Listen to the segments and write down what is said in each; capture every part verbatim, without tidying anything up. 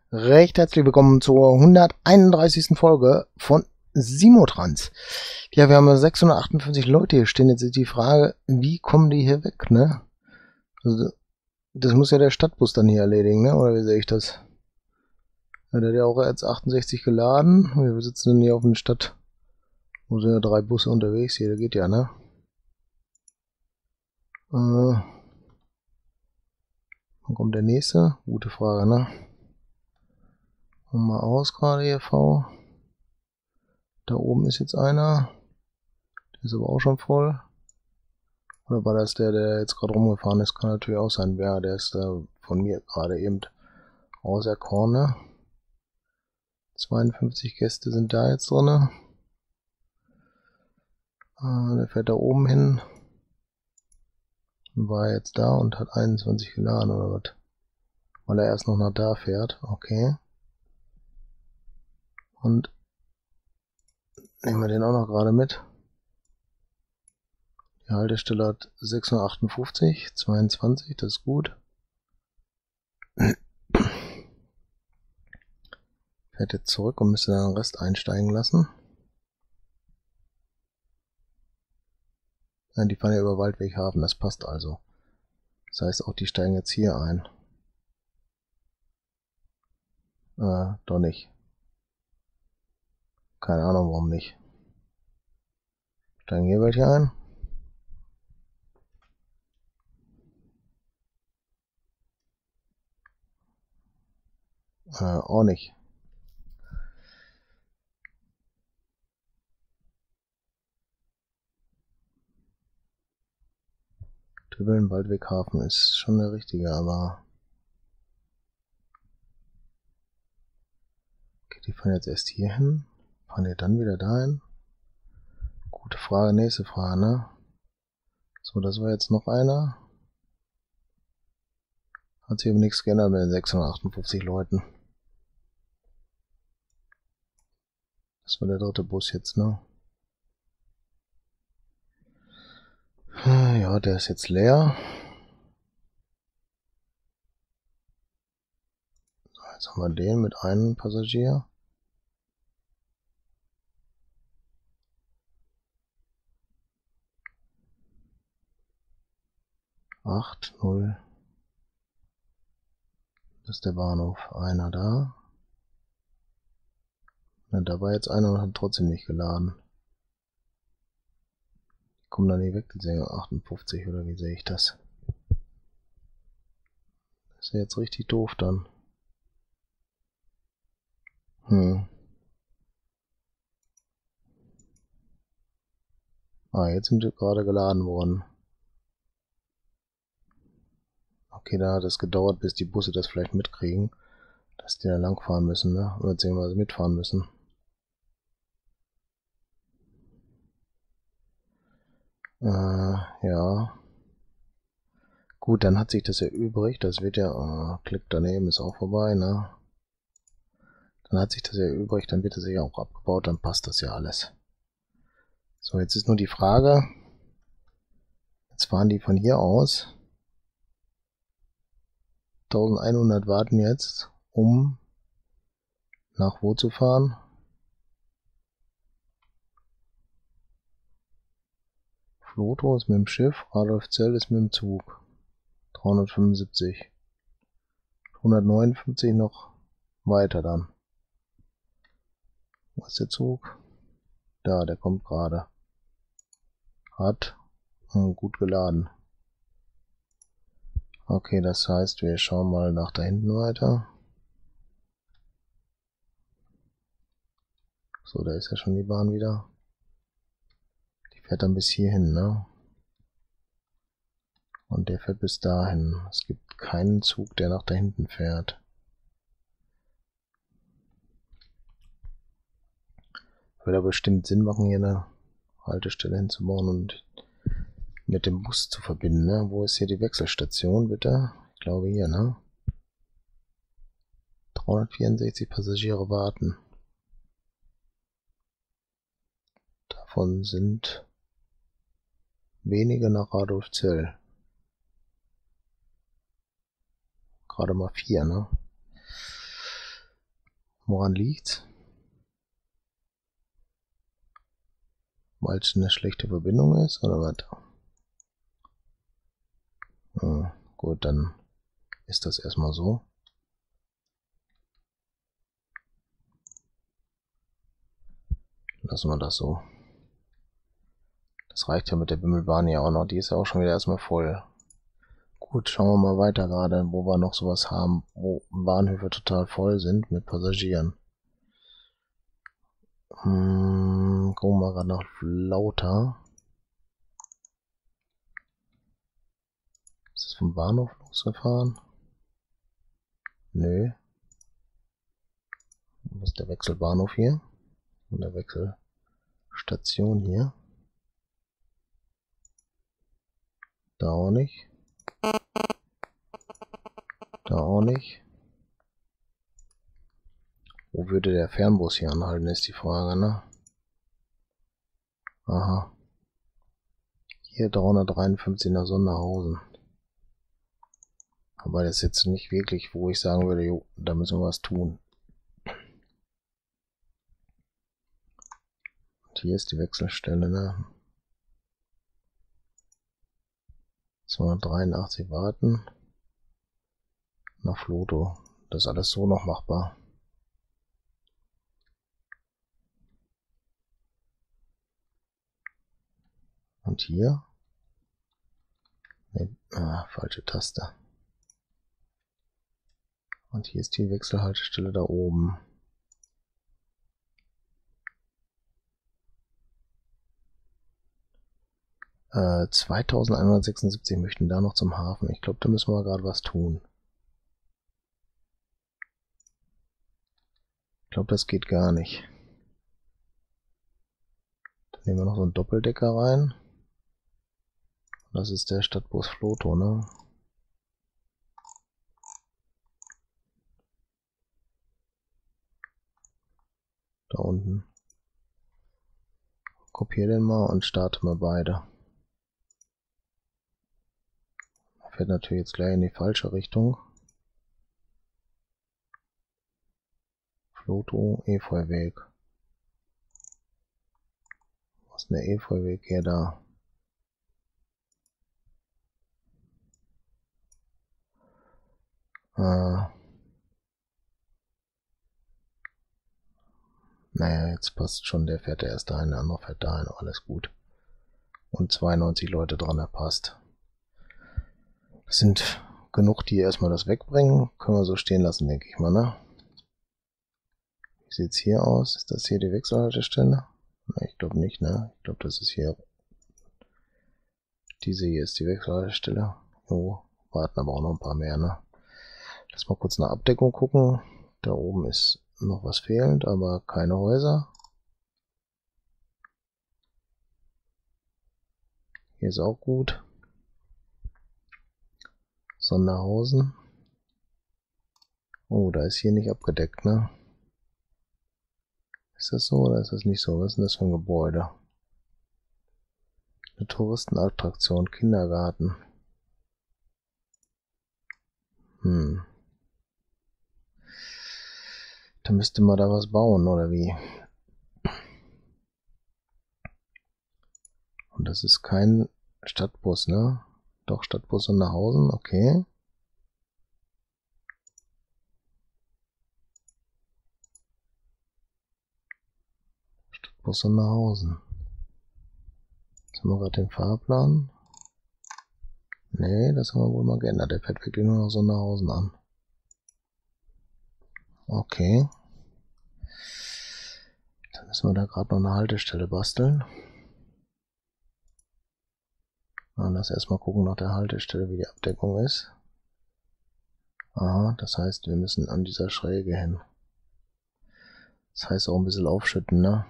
Recht herzlich willkommen zur hunderteinunddreißigsten Folge von Simotrans. Ja, wir haben sechshundertachtundfünfzig Leute hier stehen. Jetzt ist die Frage, wie kommen die hier weg, ne? Also, das muss ja der Stadtbus dann hier erledigen, ne? Oder wie sehe ich das? Ja, der hat ja auch jetzt achtundsechzig geladen. Wir sitzen dann hier auf der Stadt. Wo sind ja drei Busse unterwegs hier? Der geht ja, ne? Äh, wann kommt der nächste? Gute Frage, ne? Mal aus gerade hier, V. Da oben ist jetzt einer. Der ist aber auch schon voll. Oder war das der, der jetzt gerade rumgefahren ist? Kann natürlich auch sein. Ja, der ist da von mir gerade eben auserkoren. Ne? zweiundfünfzig Gäste sind da jetzt drin. Äh, der fährt da oben hin. Und war jetzt da und hat einundzwanzig geladen oder was? Weil er erst noch nach da fährt. Okay. Und nehmen wir den auch noch gerade mit. Die Haltestelle hat sechshundertachtundfünfzig, zweiundzwanzig, das ist gut. Fährt jetzt zurück und müsste dann den Rest einsteigen lassen. Ja, die fahren ja über Waldweghafen, das passt also. Das heißt, auch die steigen jetzt hier ein. Äh, doch nicht. Keine Ahnung, warum nicht. Steigen hier welche ein? Äh, auch nicht. Tübingen, Waldweghafen ist schon der richtige, aber... Okay, die fahren jetzt erst hier hin. Fahren die dann wieder dahin? Gute Frage, nächste Frage, ne? So, das war jetzt noch einer. Hat sich aber nichts geändert mit den sechshundertachtundfünfzig Leuten. Das war der dritte Bus jetzt, ne? Ja, der ist jetzt leer. So, jetzt haben wir den mit einem Passagier. acht, null. Das ist der Bahnhof. Einer da. Ja, da war jetzt einer und hat trotzdem nicht geladen. Kommen da nie weg, die achtundfünfzig, oder wie sehe ich das? Das ist ja jetzt richtig doof dann. Hm. Ah, jetzt sind wir gerade geladen worden. Okay, da hat es gedauert, bis die Busse das vielleicht mitkriegen, dass die da langfahren müssen, ne? Oder beziehungsweise mitfahren müssen. Äh, ja. Gut, dann hat sich das erübrigt. Das wird ja... Oh, Klick daneben ist auch vorbei, ne? Dann hat sich das ja erübrigt, dann wird es ja auch abgebaut, dann passt das ja alles. So, jetzt ist nur die Frage... Jetzt fahren die von hier aus. eintausendeinhundert warten jetzt, um nach wo zu fahren? Floto ist mit dem Schiff, Radolfzell ist mit dem Zug. dreihundertfünfundsiebzig. hundertneunundfünfzig noch weiter dann. Wo ist der Zug? Da, der kommt gerade. Hat hm, gut geladen. Okay, das heißt, wir schauen mal nach da hinten weiter. So, da ist ja schon die Bahn wieder. Die fährt dann bis hierhin, ne? Und der fährt bis dahin. Es gibt keinen Zug, der nach da hinten fährt. Würde aber bestimmt Sinn machen, hier eine Haltestelle hinzubauen und mit dem Bus zu verbinden, ne? Wo ist hier die Wechselstation, bitte? Ich glaube hier, ne? dreihundertvierundsechzig Passagiere warten. Davon sind wenige nach Radolfzell. Gerade mal vier, ne? Woran liegt's? Weil es eine schlechte Verbindung ist, oder was? Hm, gut, dann ist das erstmal so. Lassen wir das so. Das reicht ja mit der Bimmelbahn ja auch noch. Die ist ja auch schon wieder erstmal voll. Gut, schauen wir mal weiter gerade, wo wir noch sowas haben, wo Bahnhöfe total voll sind mit Passagieren. Hm, gucken wir mal gerade nach Lauter. Ist das vom Bahnhof losgefahren? Nö. Wo ist der Wechselbahnhof hier? Und der Wechselstation hier? Da auch nicht. Da auch nicht. Wo würde der Fernbus hier anhalten, ist die Frage, ne? Aha. Hier dreihundertdreiundfünfzig nach Sonderhausen. Aber das ist jetzt nicht wirklich, wo ich sagen würde, jo, da müssen wir was tun. Und hier ist die Wechselstelle, ne? zweihundertdreiundachtzig warten. Nach Floto. Das ist alles so noch machbar. Und hier? Ne, ah, falsche Taste. Und hier ist die Wechselhaltestelle da oben. Äh, zweitausendeinhundertsechsundsiebzig möchten da noch zum Hafen. Ich glaube, da müssen wir gerade was tun. Ich glaube, das geht gar nicht. Dann nehmen wir noch so einen Doppeldecker rein. Das ist der Stadtbus Floto, ne? Da unten. Kopiere den mal und starte mal beide. Fährt natürlich jetzt gleich in die falsche Richtung. Floto, Efeuweg. Was ist denn der Efeuweg hier da? Ah. Naja, jetzt passt schon, der fährt der erste ein, der andere fährt da ein, alles gut. Und zweiundneunzig Leute dran, er passt. Das sind genug, die erstmal das wegbringen. Können wir so stehen lassen, denke ich mal, ne? Wie sieht's hier aus? Ist das hier die Wechselhaltestelle? Na, ich glaube nicht, ne? Ich glaube, das ist hier. Diese hier ist die Wechselhaltestelle. Jo, warten aber auch noch ein paar mehr, ne? Lass mal kurz nach Abdeckung gucken. Da oben ist noch was fehlend, aber keine Häuser. Hier ist auch gut. Sonderhausen. Oh, da ist hier nicht abgedeckt, ne? Ist das so oder ist das nicht so? Was ist denn das für ein Gebäude? Eine Touristenattraktion, Kindergarten. Hm. Da müsste man da was bauen, oder wie? Und das ist kein Stadtbus, ne? Doch, Stadtbus Sonderhausen, okay. Stadtbus Sonderhausen. Jetzt haben wir gerade den Fahrplan. Nee, das haben wir wohl mal geändert. Der fährt wirklich nur noch Sonderhausen an. Okay. Dann müssen wir da gerade noch eine Haltestelle basteln. Dann lass erstmal gucken nach der Haltestelle, wie die Abdeckung ist. Aha, das heißt, wir müssen an dieser Schräge hin. Das heißt auch ein bisschen aufschütten, ne?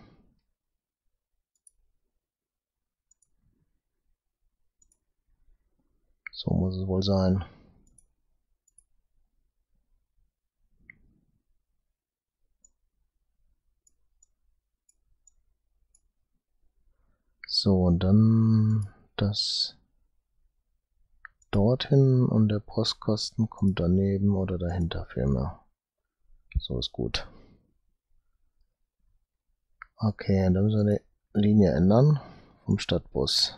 So muss es wohl sein. So, und dann das dorthin und der Postkasten kommt daneben oder dahinter vielmehr. So ist gut. Okay, dann müssen wir die Linie ändern vom Stadtbus.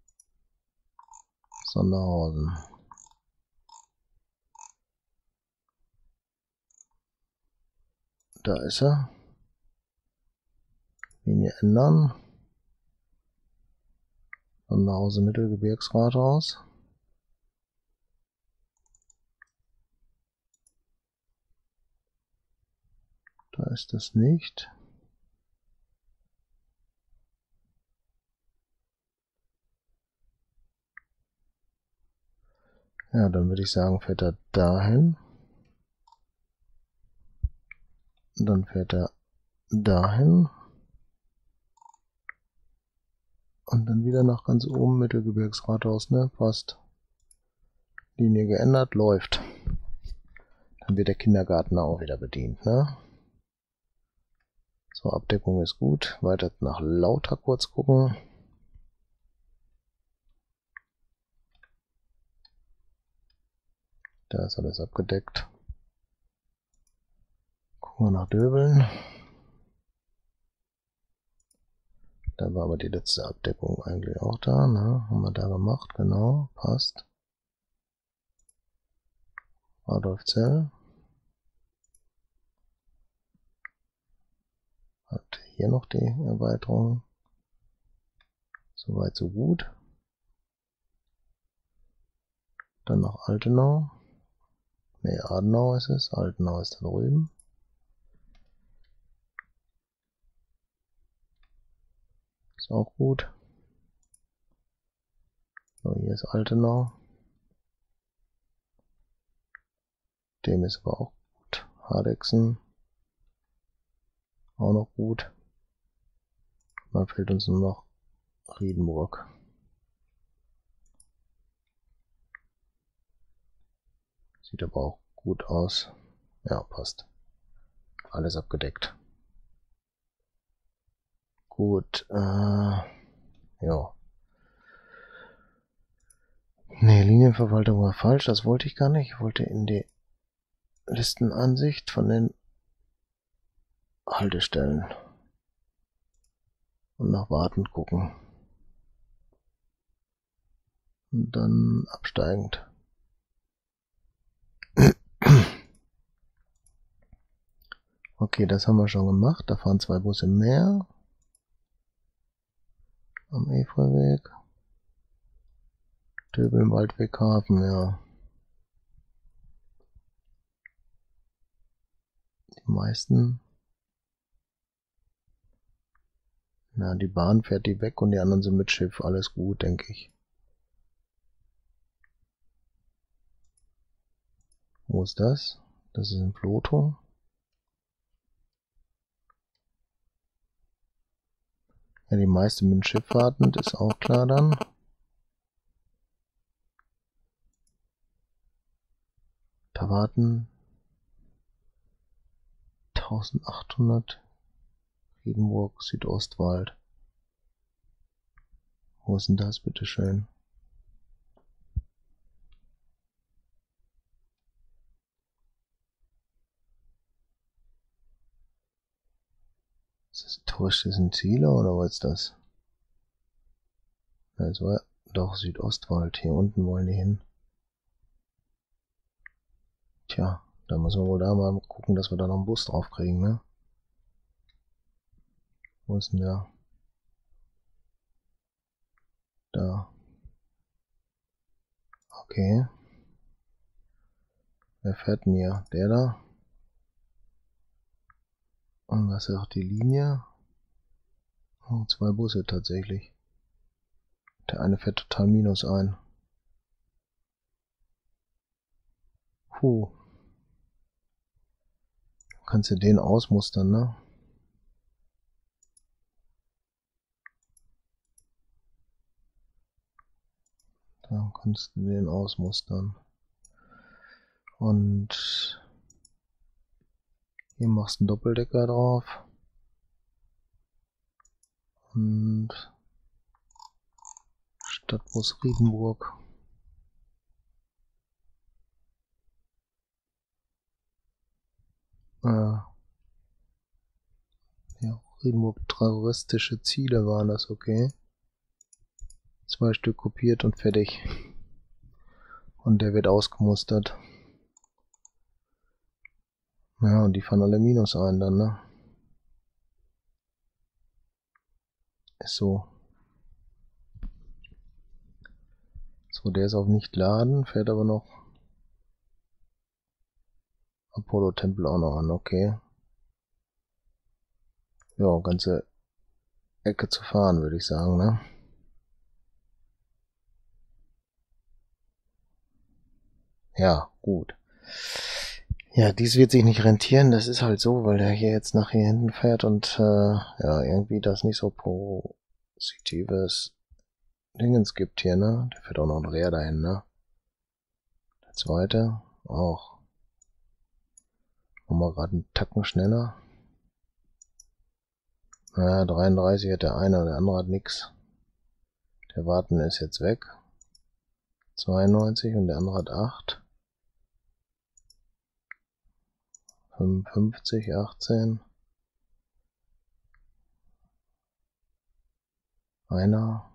Sonderhausen. Da ist er. Linie ändern. Sonderhausen Mittelgebirgsrathaus. Da ist das nicht. Ja, dann würde ich sagen, fährt er dahin. Dann fährt er dahin. Und dann wieder nach ganz oben, Mittelgebirgsrathaus, ne? Passt. Linie geändert, läuft. Dann wird der Kindergarten auch wieder bedient, ne? So, Abdeckung ist gut. Weiter nach Lauter kurz gucken. Da ist alles abgedeckt. Gucken wir nach Döbeln. Da war aber die letzte Abdeckung eigentlich auch da, ne? Haben wir da gemacht, genau, passt. Adolfzell. Hat hier noch die Erweiterung. Soweit so gut. Dann noch Altenau. Ne, Adenau ist es. Altenau ist da drüben. Ist auch gut. So, hier ist Altenau. Dem ist aber auch gut. Hardexen. Auch noch gut. Dann fehlt uns nur noch Riedenburg. Sieht aber auch gut aus. Ja, passt. Alles abgedeckt. Gut, äh, ja. Ne, Linienverwaltung war falsch, das wollte ich gar nicht. Ich wollte in die Listenansicht von den Haltestellen und nach Warten gucken. Und dann absteigend. Okay, das haben wir schon gemacht. Da fahren zwei Busse mehr. Am Efeuweg. Döbeln, Waldweg, Hafen, ja. Die meisten. Na, die Bahn fährt die weg und die anderen sind mit Schiff. Alles gut, denke ich. Wo ist das? Das ist in Vlotho. Ja, die meisten mit dem Schiff warten, das ist auch klar dann. Da warten eintausendachthundert. Riedenburg, Südostwald. Wo ist denn das, bitteschön? Ist das Täuscht das ein Ziele oder was ist das? Das war doch Südostwald. Hier unten wollen die hin. Tja, da müssen wir wohl da mal gucken, dass wir da noch einen Bus drauf kriegen, ne? Wo ist denn der? Da. Okay. Wer fährt denn hier? Der da? Und was ist auch die Linie? Oh, zwei Busse tatsächlich. Der eine fährt total minus ein. Puh. Kannst du den ausmustern, ne? Da kannst du den ausmustern. Und hier machst du einen Doppeldecker drauf. Und Stadtbus Riedenburg. Äh, ja, Friedenburg, terroristische Ziele waren das, okay. Zwei Stück kopiert und fertig. Und der wird ausgemustert. Ja, und die fahren alle Minus ein dann, ne? Ist so. So, der ist auf nicht laden, fährt aber noch Apollo-Tempel auch noch an, okay. Ja, ganze Ecke zu fahren, würde ich sagen, ne? Ja, gut. Ja, dies wird sich nicht rentieren, das ist halt so, weil der hier jetzt nach hier hinten fährt und äh, ja, irgendwie das nicht so positives Dingens gibt hier, ne? Der fährt auch noch ein Reher dahin, ne? Der zweite auch. Nochmal gerade einen Tacken schneller. Naja, dreiunddreißig hat der eine, der andere hat nix. Der Warten ist jetzt weg. zweiundneunzig und der andere hat acht. fünfundfünfzig, achtzehn. Einer.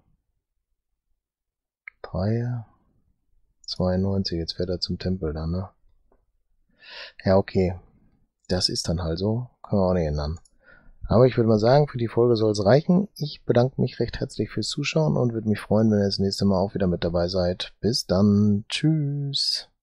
drei. zweiundneunzig, jetzt fährt er zum Tempel dann, ne? Ja, okay. Das ist dann halt so. Können wir auch nicht ändern. Aber ich würde mal sagen, für die Folge soll es reichen. Ich bedanke mich recht herzlich fürs Zuschauen und würde mich freuen, wenn ihr das nächste Mal auch wieder mit dabei seid. Bis dann. Tschüss.